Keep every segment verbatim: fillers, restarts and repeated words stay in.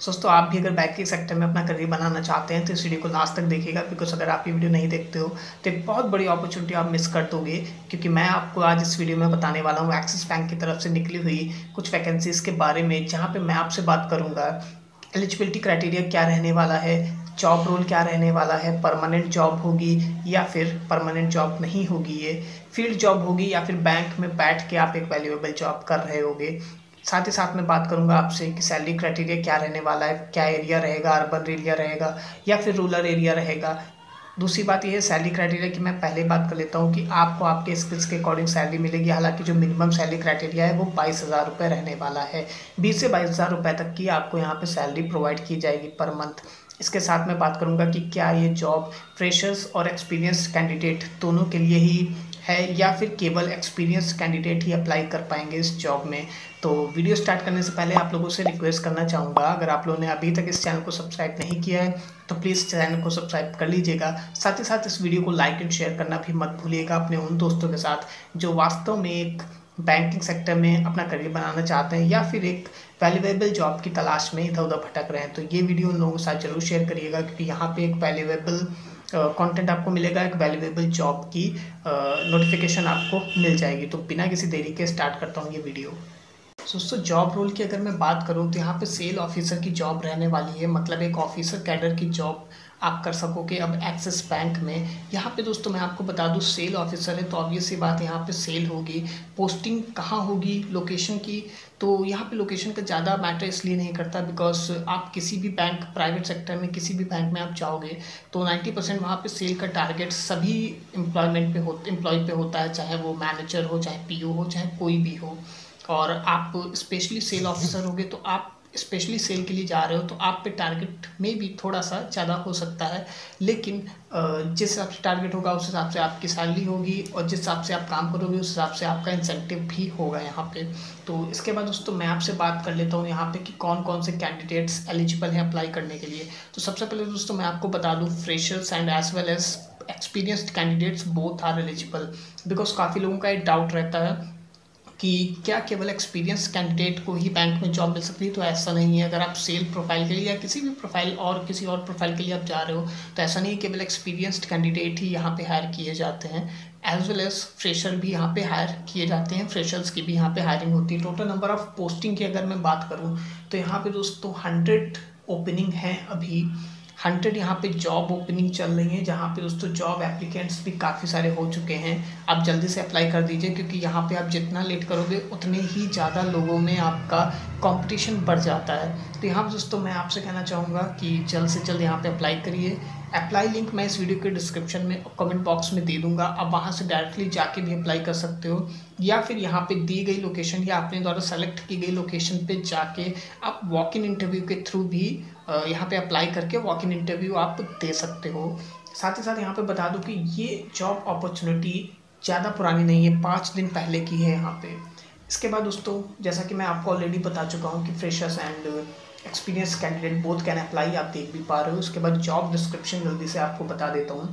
दोस्तों आप भी अगर बैंकिंग सेक्टर में अपना करियर बनाना चाहते हैं तो इस वीडियो को लास्ट तक देखिएगा, बिकॉज अगर आप ये वीडियो नहीं देखते हो तो एक बहुत बड़ी अपॉर्चुनिटी आप मिस कर दोगे। क्योंकि मैं आपको आज इस वीडियो में बताने वाला हूँ एक्सिस बैंक की तरफ से निकली हुई कुछ वैकेंसीज के बारे में, जहाँ पे मैं आपसे बात करूँगा एलिजिबिलिटी क्राइटेरिया क्या रहने वाला है, जॉब रोल क्या रहने वाला है, परमानेंट जॉब होगी या फिर परमानेंट जॉब नहीं होगी, ये फील्ड जॉब होगी या फिर बैंक में बैठ के आप एक वैल्यूएबल जॉब कर रहे होगे। साथ ही साथ मैं बात करूंगा आपसे कि सैलरी क्राइटेरिया क्या रहने वाला है, क्या एरिया रहेगा, अर्बन एरिया रहेगा या फिर रूरल एरिया रहेगा। दूसरी बात यह है सैलरी क्राइटेरिया की मैं पहले बात कर लेता हूँ कि आपको आपके स्किल्स के अकॉर्डिंग सैलरी मिलेगी। हालांकि जो मिनिमम सैलरी क्राइटेरिया है वो बाईस हज़ार रुपये रहने वाला है। बीस से बाईस हज़ार रुपये तक की आपको यहाँ पे सैलरी प्रोवाइड की जाएगी पर मंथ। इसके साथ मैं बात करूँगा कि क्या ये जॉब फ्रेशर्स और एक्सपीरियंस कैंडिडेट दोनों के लिए ही है या फिर केवल एक्सपीरियंस कैंडिडेट ही अप्लाई कर पाएंगे इस जॉब में। तो वीडियो स्टार्ट करने से पहले आप लोगों से रिक्वेस्ट करना चाहूँगा, अगर आप लोगों ने अभी तक इस चैनल को सब्सक्राइब नहीं किया है तो प्लीज़ चैनल को सब्सक्राइब कर लीजिएगा। साथ ही साथ इस वीडियो को लाइक एंड शेयर करना भी मत भूलिएगा अपने उन दोस्तों के साथ जो वास्तव में एक बैंकिंग सेक्टर में अपना करियर बनाना चाहते हैं या फिर एक वैल्यूएबल जॉब की तलाश में इधर उधर भटक रहे हैं। तो ये वीडियो उन लोगों के साथ जरूर शेयर करिएगा, क्योंकि यहाँ पे एक वैल्यूएबल कंटेंट आपको मिलेगा, एक वैल्यूएबल जॉब की नोटिफिकेशन आपको मिल जाएगी। तो बिना किसी देरी के स्टार्ट करता हूँ ये वीडियो। दोस्तों जॉब रोल की अगर मैं बात करूँ तो यहाँ पे सेल ऑफिसर की जॉब रहने वाली है, मतलब एक ऑफिसर कैडर की जॉब आप कर सकोगे अब एक्सिस बैंक में। यहाँ पे दोस्तों मैं आपको बता दूँ सेल ऑफिसर है तो ऑब्वियस सी बात है यहाँ पे सेल होगी। पोस्टिंग कहाँ होगी, लोकेशन की, तो यहाँ पे लोकेशन का ज़्यादा मैटर इसलिए नहीं करता बिकॉज आप किसी भी बैंक प्राइवेट सेक्टर में किसी भी बैंक में आप जाओगे तो नाइन्टी परसेंट वहाँ पे सेल का टारगेट सभी एम्प्लॉयमेंट पे हो एम्प्लॉय पे होता है, चाहे वो मैनेजर हो, चाहे पी ओ हो, चाहे कोई भी हो। और आप स्पेशली सेल ऑफिसर होगे तो आप स्पेशली सेल के लिए जा रहे हो तो आप पे टारगेट में भी थोड़ा सा ज़्यादा हो सकता है, लेकिन जिस हिसाब से टारगेट होगा उस हिसाब से आपकी सैलरी होगी और जिस हिसाब से आप काम करोगे उस हिसाब से आपका इंसेंटिव भी होगा यहाँ पे। तो इसके बाद दोस्तों मैं आपसे बात कर लेता हूँ यहाँ पे कि कौन कौन से कैंडिडेट्स एलिजिबल हैं अप्लाई करने के लिए। तो सबसे पहले दोस्तों मैं आपको बता दूँ freshers and as well as experienced candidates both are eligible. Because काफ़ी लोगों का एक डाउट रहता है कि क्या केवल एक्सपीरियंस कैंडिडेट को ही बैंक में जॉब मिल सकती है, तो ऐसा नहीं है। अगर आप सेल प्रोफाइल के लिए या किसी भी प्रोफाइल और किसी और प्रोफाइल के लिए आप जा रहे हो तो ऐसा नहीं है, केवल एक्सपीरियंस्ड कैंडिडेट ही यहाँ पे हायर किए जाते हैं। एज वेल एज फ्रेशर भी यहाँ पे हायर किए जाते हैं, फ्रेशर्स की भी यहाँ पे हायरिंग होती है। टोटल नंबर ऑफ पोस्टिंग की अगर मैं बात करूँ तो यहाँ पे दोस्तों हंड्रेड ओपनिंग हैं अभी, हंड्रेड यहाँ पे जॉब ओपनिंग चल रही है, जहाँ पे दोस्तों जॉब एप्लीकेंट्स भी काफ़ी सारे हो चुके हैं। आप जल्दी से अप्लाई कर दीजिए, क्योंकि यहाँ पे आप जितना लेट करोगे उतने ही ज़्यादा लोगों में आपका कंपटीशन बढ़ जाता है। तो यहाँ पर दोस्तों मैं आपसे कहना चाहूँगा कि जल्द से जल्द यहाँ पे अप्लाई करिए। अप्लाई लिंक मैं इस वीडियो के डिस्क्रिप्शन में और कमेंट बॉक्स में दे दूंगा, आप वहाँ से डायरेक्टली जाके भी अप्लाई कर सकते हो, या फिर यहाँ पे दी गई लोकेशन या अपने द्वारा सेलेक्ट की गई लोकेशन पे जाके आप वॉक इन इंटरव्यू के थ्रू भी यहाँ पे अप्लाई करके वॉक इन इंटरव्यू आप दे सकते हो। साथ ही साथ यहाँ पे बता दूँ कि ये जॉब अपॉर्चुनिटी ज़्यादा पुरानी नहीं है, पाँच दिन पहले की है यहाँ पे। इसके बाद दोस्तों जैसा कि मैं आपको ऑलरेडी बता चुका हूँ कि freshers and experience candidate both can apply, आप देख भी पा रहे हो। उसके बाद जॉब डिस्क्रिप्शन जल्दी से आपको बता देता हूँ।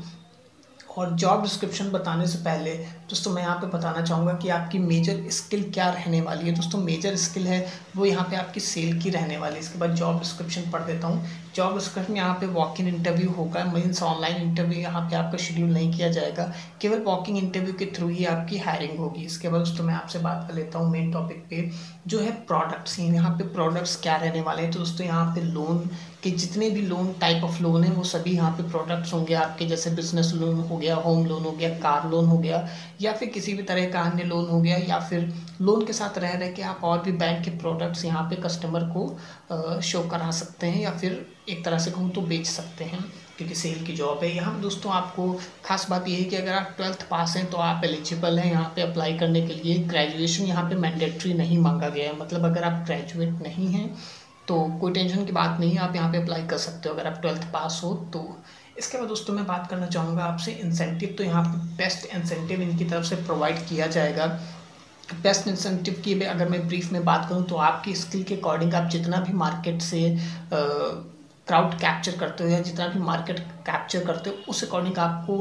और जॉब डिस्क्रिप्शन बताने से पहले दोस्तों मैं यहाँ पे बताना चाहूँगा कि आपकी मेजर स्किल क्या रहने वाली है। दोस्तों मेजर स्किल है वो यहाँ पे आपकी सेल की रहने वाली है। इसके बाद जॉब डिस्क्रिप्शन पढ़ देता हूँ। जॉब डिस्क्रिप्शन यहाँ पे वॉक इन इंटरव्यू होगा, मीन्स ऑनलाइन इंटरव्यू यहाँ पे आपका शेड्यूल नहीं किया जाएगा, केवल वॉकिंग इंटरव्यू के थ्रू ही आपकी हायरिंग होगी। इसके बाद दोस्तों मैं आपसे बात कर लेता हूँ मेन टॉपिक पे जो है प्रोडक्ट्स। यहाँ पे प्रोडक्ट्स क्या रहने वाले हैं। तो दोस्तों यहाँ पे लोन के जितने भी लोन टाइप ऑफ लोन है वो सभी यहाँ पे प्रोडक्ट्स होंगे आपके, जैसे बिजनेस लोन हो गया, होम लोन हो गया, कार लोन हो गया, या फिर किसी भी तरह का अन्य लोन हो गया, या फिर लोन के साथ रह रहे के आप और भी बैंक के प्रोडक्ट्स यहाँ पे कस्टमर को शो करा सकते हैं, या फिर एक तरह से कहूँ तो बेच सकते हैं, क्योंकि सेल की जॉब है। यहाँ पे दोस्तों आपको खास बात यह है कि अगर आप ट्वेल्थ पास हैं तो आप एलिजिबल हैं यहाँ पे अप्लाई करने के लिए। ग्रेजुएशन यहाँ पे मैंडेटरी नहीं मांगा गया है, मतलब अगर आप ग्रेजुएट नहीं हैं तो कोई टेंशन की बात नहीं है, आप यहाँ पे अप्लाई कर सकते हो अगर आप ट्वेल्थ पास हो तो। इसके बाद दोस्तों मैं बात करना चाहूँगा आपसे इंसेंटिव। तो यहाँ पे बेस्ट इंसेंटिव इनकी तरफ से प्रोवाइड किया जाएगा। बेस्ट इंसेंटिव की अगर मैं ब्रीफ में बात करूँ तो आपकी स्किल के अकॉर्डिंग आप जितना भी मार्केट से क्राउड कैप्चर करते हो या जितना भी मार्केट कैप्चर करते हो उस अकॉर्डिंग आपको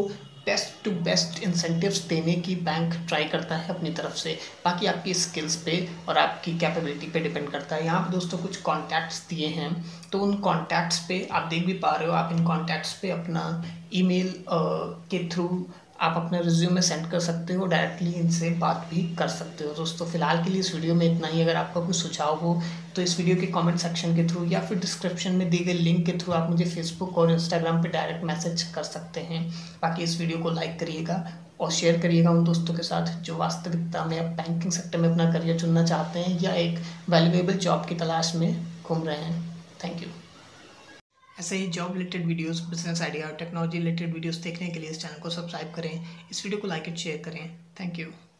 बेस्ट टू बेस्ट इंसेंटिव्स देने की बैंक ट्राई करता है अपनी तरफ से। बाकी आपकी स्किल्स पे और आपकी कैपेबिलिटी पे डिपेंड करता है। यहाँ पे दोस्तों कुछ कॉन्टैक्ट्स दिए हैं, तो उन कॉन्टैक्ट्स पे आप देख भी पा रहे हो, आप इन कॉन्टैक्ट्स पे अपना ईमेल के थ्रू आप अपना रिज्यूमे सेंड कर सकते हो, डायरेक्टली इनसे बात भी कर सकते हो। दोस्तों फिलहाल के लिए इस वीडियो में इतना ही। अगर आपका कोई सुझाव हो तो इस वीडियो के कमेंट सेक्शन के थ्रू या फिर डिस्क्रिप्शन में दी गई लिंक के थ्रू आप मुझे फेसबुक और इंस्टाग्राम पे डायरेक्ट मैसेज कर सकते हैं। बाकी इस वीडियो को लाइक करिएगा और शेयर करिएगा उन दोस्तों के साथ जो वास्तविकता में अब बैंकिंग सेक्टर में अपना करियर चुनना चाहते हैं या एक वैल्यूएबल जॉब की तलाश में घूम रहे हैं। Thank you. ऐसे ही job related videos, business idea और टेक्नोलॉजी रिलेटेड वीडियोस देखने के लिए इस चैनल को सब्सक्राइब करें, इस वीडियो को लाइक एंड शेयर करें। Thank you.